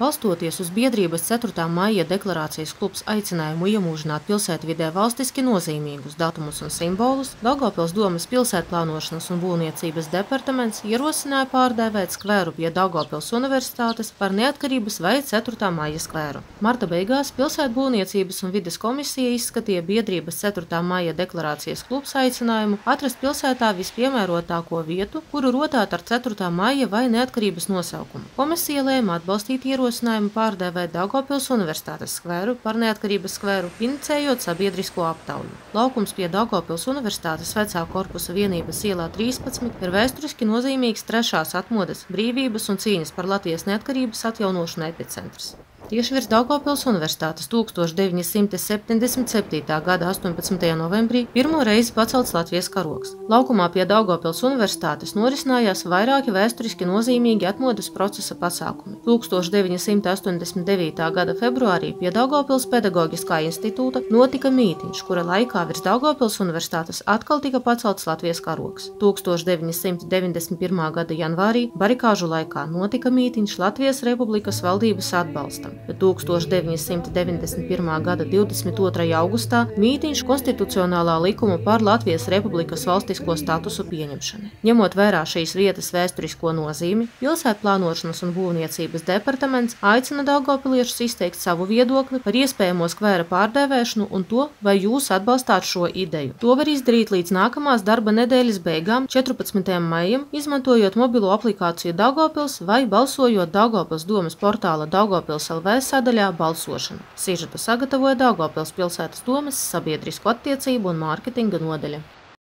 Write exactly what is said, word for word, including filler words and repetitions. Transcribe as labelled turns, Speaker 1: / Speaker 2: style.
Speaker 1: Balstoties uz biedrības ceturtā maija deklarācijas klubs aicinājumu iemūžināt pilsētvidē valstiski nozīmīgus datumus un simbolus, Daugavpils domes pilsētplānošanas un būvniecības departaments ierosināja pārdēvēt skvēru pie Daugavpils Universitātes par Neatkarības vai ceturtā maija skvēru. Marta beigās pilsētbūvniecības un vides komisija izskatīja biedrības ceturtā maija deklarācijas klubs aicinājumu atrast pilsētā vispiemērotāko vietu, kuru rotāt ar ceturtā maija vai Neatkarības nosaukumu. Komisija lēma atbalstīt ierosinājumu pārdēvēt Daugavpils Universitātes skvēru par Neatkarības skvēru, inicējot sabiedrisko aptauju. Laukums pie Daugavpils Universitātes vecā korpusa vienības ielā trīspadsmit ir vēsturiski nozīmīgs trešās atmodas, brīvības un cīņas par Latvijas neatkarības atjaunošanu epicentrs. Tieši virs Daugavpils Universitātes tūkstoš deviņi simti septiņdesmit septītā gada astoņpadsmitajā novembrī pirmo reizi pacelts Latvijas karogs. Laukumā pie Daugavpils Universitātes norisinājās vairāki vēsturiski nozīmīgi atmodas procesa pasākumi. tūkstoš deviņi simti astoņdesmit devītā gada februārī pie Daugavpils Pedagoģiskā institūta notika mītiņš, kura laikā virs Daugavpils Universitātes atkal tika pacelts Latvijas karogs. tūkstoš deviņi simti deviņdesmit pirmā gada janvārī barikāžu laikā notika mītiņš Latvijas Republikas valdības atbalstam, bet tūkstoš deviņi simti deviņdesmit pirmā gada divdesmit otrajā augustā mītiņš konstitucionālā likuma par Latvijas Republikas valstisko statusu pieņemšanai. Ņemot vērā šīs vietas vēsturisko nozīmi, pilsētplānošanas un būvniecības departaments aicina daugavpiliešus izteikt savu viedokli par iespējamo skvēra pārdēvēšanu un to, vai jūs atbalstāt šo ideju. To var izdarīt līdz nākamās darba nedēļas beigām, četrpadsmitajam maijam, izmantojot mobilo aplikāciju Daugavpils vai balsojot Daugavpils domes portāla Daugavpils L V sadaļā balsošana. Sižetu sagatavoja Daugavpils pilsētas domes sabiedrisko attiecību un mārketinga nodaļa.